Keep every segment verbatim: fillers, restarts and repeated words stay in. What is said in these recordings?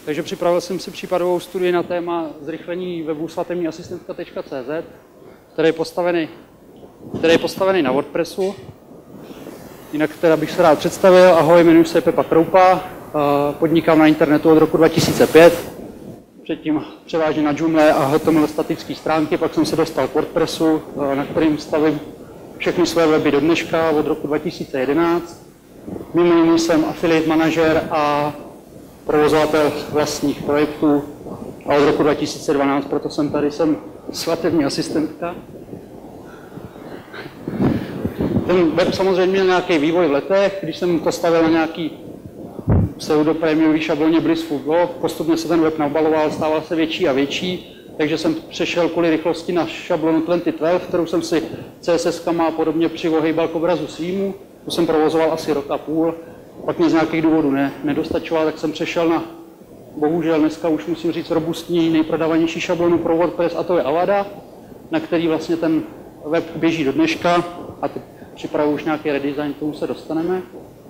Takže připravil jsem si případovou studii na téma zrychlení webu svatební asistentka tečka cé zet, který je postavený, který je postavený na WordPressu. Jinak teda bych se rád představil. Ahoj, jmenuji se Pepa Kroupa, podnikám na internetu od roku dva tisíce pět, předtím převážně na Joomla a H T M L statické stránky, pak jsem se dostal k WordPressu, na kterým stavím všechny své weby do dneška od roku dva tisíce jedenáct. Mimo jiný jsem affiliate manažer a provozovatel vlastních projektů a od roku dva tisíce dvanáct, proto jsem tady, jsem svatební asistentka. Ten web samozřejmě měl nějaký vývoj v letech, když jsem to stavil na nějaký pseudoprémiový šabloně Blissful blog, postupně se ten web nabaloval, stával se větší a větší, takže jsem přešel kvůli rychlosti na šablonu dvacet dvanáct, kterou jsem si C S S kama a podobně přivohejbal k obrazu svýmu. Tu jsem provozoval asi rok a půl, pak mě z nějakých důvodů ne, nedostačoval, tak jsem přešel na, bohužel dneska už musím říct, robustní, nejprodávanější šablonu pro WordPress, a to je Avada, na který vlastně ten web běží do dneška a teď připravuji už nějaký redesign, k tomu se dostaneme.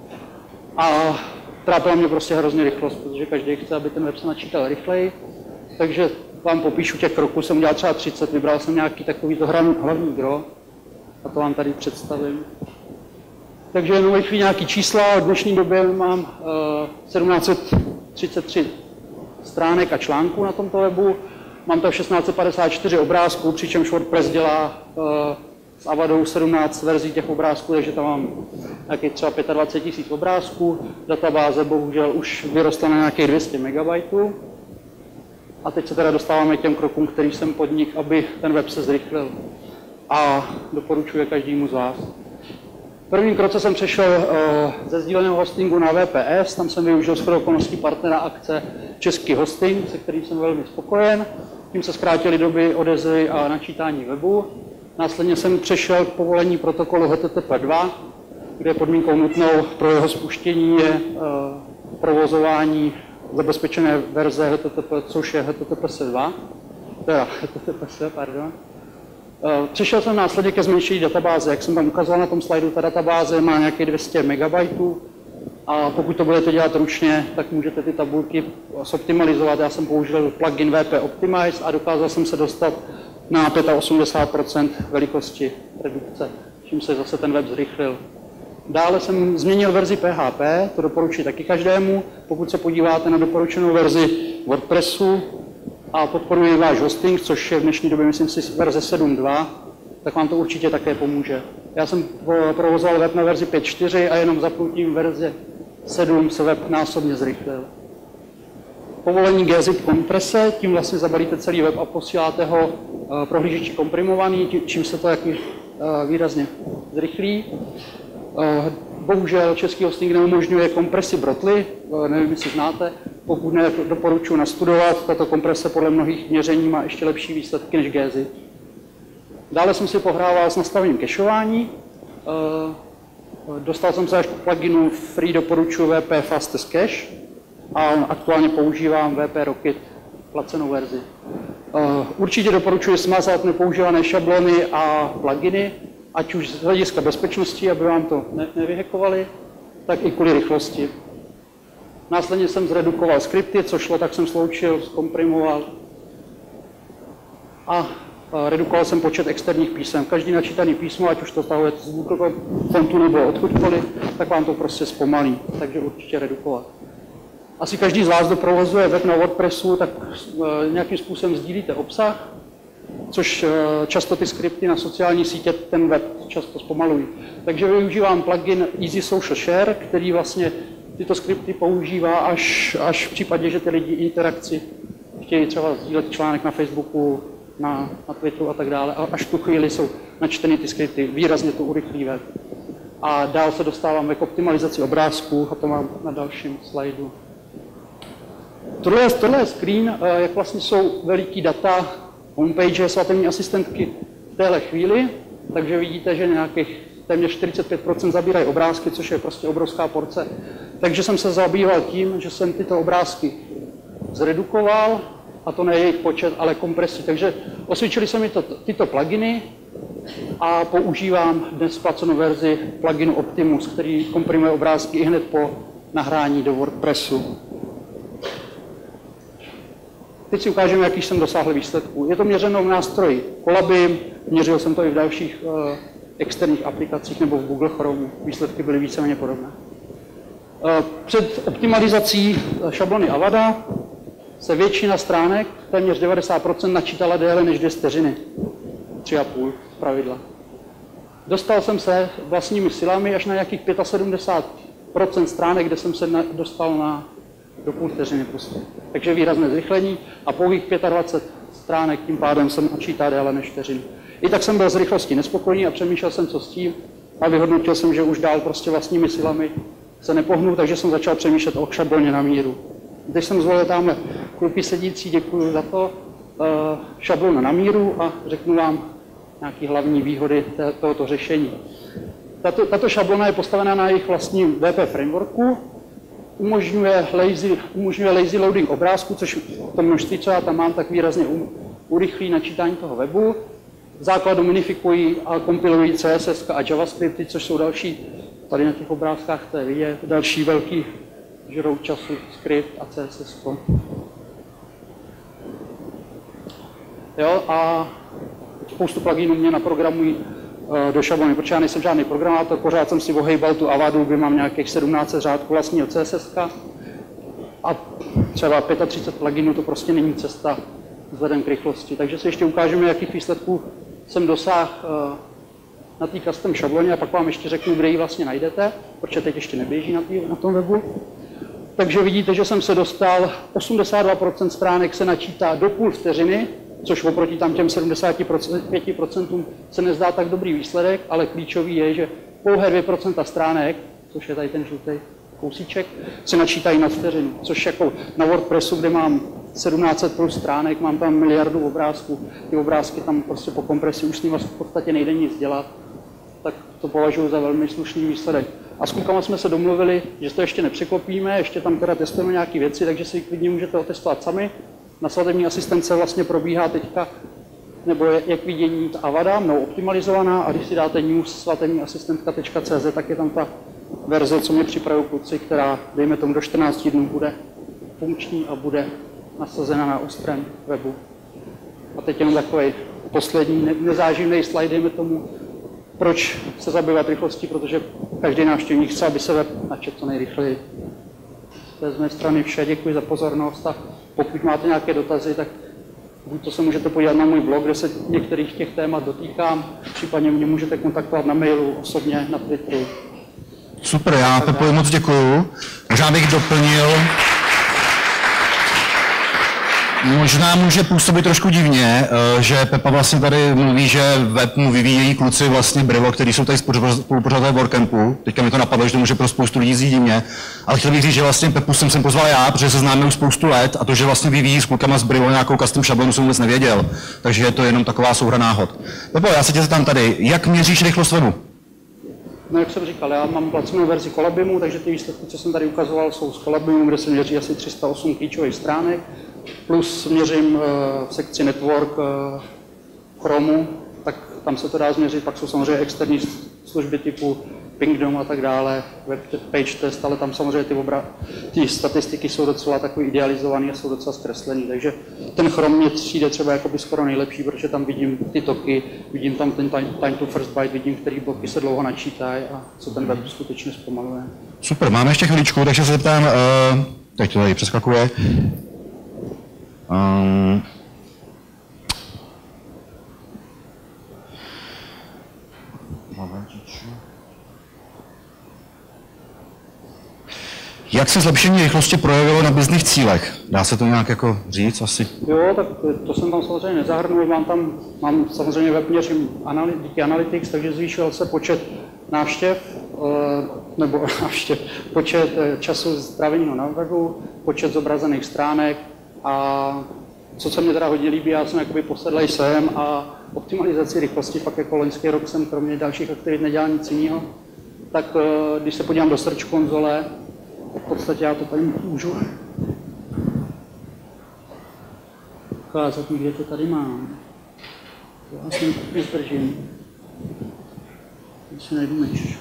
A trápila mě prostě hrozně rychlost, protože každý chce, aby ten web se načítal rychleji, takže vám popíšu těch kroků, jsem udělal třeba třicet, vybral jsem nějaký takovýto hlavní gro a to vám tady představím. Takže jenom chvíli nějaký čísla, v dnešní době mám uh, sedmnáct set třicet tři stránek a článků na tomto webu, mám tam šestnáct set padesát čtyři obrázků, přičemž WordPress dělá uh, s Avadou sedmnáct verzí těch obrázků, takže tam mám nějaký třeba dvacet pět tisíc obrázků, databáze bohužel už vyrostla na nějakých dvě stě megabajtů. A teď se teda dostáváme k těm krokům, který jsem podnikl, aby ten web se zrychlil. A doporučuji každému z vás. V prvním kroce jsem přešel uh, ze sdíleného hostingu na V P S, tam jsem využil shodou okolností partnera akce Český hosting, se kterým jsem velmi spokojen. Tím se zkrátily doby odezvy a načítání webu. Následně jsem přešel k povolení protokolu H T T P dva, kde podmínkou nutnou pro jeho spuštění je uh, provozování zabezpečené verze H T T P, což je H T T P S dva, teda H T T P S, pardon. Přešel jsem následně ke zmenšení databáze. Jak jsem tam ukazoval na tom slajdu, ta databáze má nějaké dvě stě megabajtů a pokud to budete dělat ručně, tak můžete ty tabulky zoptimalizovat. Já jsem použil plugin V P Optimize a dokázal jsem se dostat na osmdesát pět procent velikosti redukce, čím se zase ten web zrychlil. Dále jsem změnil verzi P H P, to doporučuji taky každému. Pokud se podíváte na doporučenou verzi WordPressu a podporuje váš hosting, což je v dnešní době, myslím si, verze sedm tečka dva, tak vám to určitě také pomůže. Já jsem provozoval web na verzi pět tečka čtyři a jenom zapnutím verze sedm se web násobně zrychlil. Povolení G zip komprese, tím vlastně zabalíte celý web a posíláte ho prohlížeči komprimovaný, čím se to jaký výrazně zrychlí. Bohužel český hosting neumožňuje kompresi Brotli, nevím, jestli znáte, pokud ne, doporučuji nastudovat, tato komprese podle mnohých měření má ještě lepší výsledky než G zip. Dále jsem si pohrával s nastavením cacheování, dostal jsem se až k pluginu free, doporučuji V P Fastest Cache a aktuálně používám V P Rocket placenou verzi. Určitě doporučuji smazat nepoužívané šablony a pluginy, ať už z hlediska bezpečnosti, aby vám to ne nevyhackovali, tak i kvůli rychlosti. Následně jsem zredukoval skripty, co šlo, tak jsem sloučil, zkomprimoval a redukoval jsem počet externích písem. Každý načítaný písmo, ať už to stahujete z Google fontu nebo odkudkoliv, tak vám to prostě zpomalí, takže určitě redukovat. Asi každý z vás, kdo provozuje web na WordPressu, tak nějakým způsobem sdílíte obsah, což často ty skripty na sociální sítě ten web často zpomalují. Takže využívám plugin Easy Social Share, který vlastně tyto skripty používá až, až v případě, že ty lidi interakci chtějí třeba sdílet článek na Facebooku, na, na Twitteru a tak dále. A až v tu chvíli jsou načteny ty skripty, výrazně to urychlí web. A dál se dostáváme k optimalizaci obrázků, a to mám na dalším slajdu. Tohle je, tohle je screen, jak vlastně jsou veliký data homepage svatební asistentky v téhle chvíli, takže vidíte, že nějakých téměř čtyřicet pět procent zabírají obrázky, což je prostě obrovská porce. Takže jsem se zabýval tím, že jsem tyto obrázky zredukoval, a to ne jejich počet, ale kompresi. Takže osvědčili se mi to, tyto pluginy a používám dnes placenou verzi pluginu Optimus, který komprimuje obrázky i hned po nahrání do WordPressu. teď si ukážeme, jaký jsem dosáhl výsledků. Je to měřeno v nástroji Colabim, měřil jsem to i v dalších uh, externích aplikacích nebo v Google Chrome. Výsledky byly víceméně podobné. Uh, před optimalizací šablony Avada se většina stránek, téměř devadesát procent, načítala déle než dvě vteřiny. Tři a půl pravidla. Dostal jsem se vlastními silami až na nějakých sedmdesát pět procent stránek, kde jsem se na, dostal na do půl vteřiny prostě. Takže výrazné zrychlení a pouhých dvacet pět stránek tím pádem jsem načítá déle než vteřinu. I tak jsem byl z rychlosti nespokojený a přemýšlel jsem, co s tím, a vyhodnotil jsem, že už dál prostě vlastními silami se nepohnu, takže jsem začal přemýšlet o šabloně na míru. Když jsem zvolil tamhle kluky sedící, děkuji za to, šablona na míru a řeknu vám nějaké hlavní výhody tohoto řešení. Tato, tato šablona je postavená na jejich vlastním W P frameworku, umožňuje lazy, umožňuje lazy loading obrázku, což to množství, co já tam mám, tak výrazně urychlí načítání toho webu. V základu minifikují a kompilují C S S a JavaScripty, což jsou další, tady na těch obrázkách to je vidět, další velký žrou času skript a C S S. Jo, a spoustu pluginů mě naprogramují do šablony, protože já nejsem žádný programátor, pořád jsem si ohejbal tu Avadu, kde mám nějakých sedmnáct řádků vlastního C S S a třeba třicet pět pluginů, to prostě není cesta vzhledem k rychlosti. Takže si ještě ukážeme, jakých výsledků jsem dosáhl na té custom šabloně a pak vám ještě řeknu, kde ji vlastně najdete, protože teď ještě neběží na, tý, na tom webu. Takže vidíte, že jsem se dostal, osmdesát dva procent stránek se načítá do půl vteřiny, což oproti tam těm sedmdesát pět procent se nezdá tak dobrý výsledek, ale klíčový je, že pouhé dvě procenta stránek, což je tady ten žlutý kousíček, se načítají na vteřinu, což jako na WordPressu, kde mám sedmnáct set plus stránek, mám tam miliardu obrázků, ty obrázky tam prostě po kompresi už s nimi v podstatě nejde nic dělat, tak to považuji za velmi slušný výsledek. A s klukama jsme se domluvili, že to ještě nepřeklopíme, ještě tam teda testujeme nějaké věci, takže si klidně můžete otestovat sami. Na svatební asistence vlastně probíhá teďka, nebo je, jak vidění, ta Avada, mnou optimalizovaná, a když si dáte news svatební asistentka tečka cé zet, tak je tam ta verze, co mě připravují kluci, která, dejme tomu, do čtrnácti dnů bude funkční a bude nasazena na ostrém webu. A teď jenom takový poslední ne, nezáživný slide, dejme tomu, proč se zabývat rychlostí, protože každý návštěvník chce, aby se web načetl co nejrychleji. To je z mé strany vše, děkuji za pozornost a pokud máte nějaké dotazy, tak buď to se můžete podívat na můj blog, kde se některých těch témat dotýkám, případně mě můžete kontaktovat na mailu, osobně, na Twitteru. Super, já Pepo moc děkuju. Možná bych doplnil, možná může působit trošku divně, že Pepa vlastně tady mluví, že web mu vyvíjejí kluci vlastně Brivo, kteří jsou tady spolupořadatelé WordCampu. Teďka mi to napadlo, že to může pro spoustu lidí znít divně. Ale chtěl bych říct, že vlastně Pepu jsem sem pozval já, protože se známe už spoustu let a to, že vlastně vyvíjí s klukama z Brivo nějakou custom šablonu, jsem vůbec nevěděl. Takže je to jenom taková souhra náhod. Pepo, já se tě zeptám tady, jak měříš rychlost webu? No, jak jsem říkal, já mám placenou verzi Colabimu, takže ty výsledky, co jsem tady ukazoval, jsou z Colabimu, kde se měří asi tři sta osm klíčových stránek. Plus měřím uh, v sekci Network uh, Chromu, tak tam se to dá změřit. Pak jsou samozřejmě externí služby typu Pingdom a tak dále, web page test, ale tam samozřejmě ty, obra- ty statistiky jsou docela takový idealizované a jsou docela zkreslený. Takže ten Chrome mě přijde třeba jakoby skoro nejlepší, protože tam vidím ty toky, vidím tam ten time, time to first byte, vidím, který bloky se dlouho načítají a co ten web skutečně zpomaluje. Super, máme ještě chviličku, takže se zeptám, uh, teď to tady přeskakuje. Um, Jak se zlepšení rychlosti projevilo na business cílech? Dá se to nějak jako říct asi? Jo, tak to jsem tam samozřejmě nezahrnul. Mám tam, mám samozřejmě web měřím díky Analytics, takže zvýšil se počet návštěv, nebo návštěv, počet času stráveného na webu, počet zobrazených stránek a co se mě teda hodně líbí, já jsem jakoby posedlej sem a optimalizaci rychlosti, pak jako loňský rok jsem kromě dalších aktivit nedělal nic jiného, tak když se podívám do Search konzole, v podstatě já to tady můžu ukázat, kde to tady mám. Já si nezdržím. Když si najdu myš.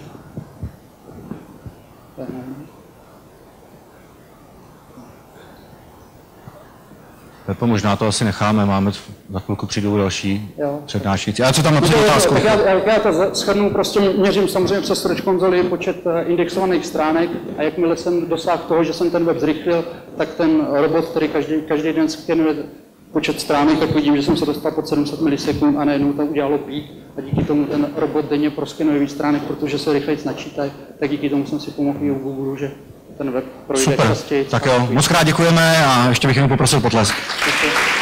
Pepo, možná to asi necháme, máme za chvilku přijdou další přednášející. A co tam například otázku? Tak já, já to shrnu, prostě měřím samozřejmě přes Search konzoli počet indexovaných stránek a jakmile jsem dosáhl toho, že jsem ten web zrychlil, tak ten robot, který každý, každý den skenuje počet stránek, tak vidím, že jsem se dostal pod sedm set milisekund a najednou to udělalo pík a díky tomu ten robot denně proskenuje víc stránek, protože se rychleji načítají, tak díky tomu jsem si pomohl i u Google, že ten web projde Super. častěji. Tak jo, moc krát děkujeme a ještě bych jenom poprosil potlesk. Děkuji.